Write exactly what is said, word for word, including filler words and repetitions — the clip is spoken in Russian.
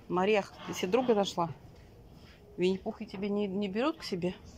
Мариях, ты себе друга нашла? Винни-Пух и тебе не, не берет к себе?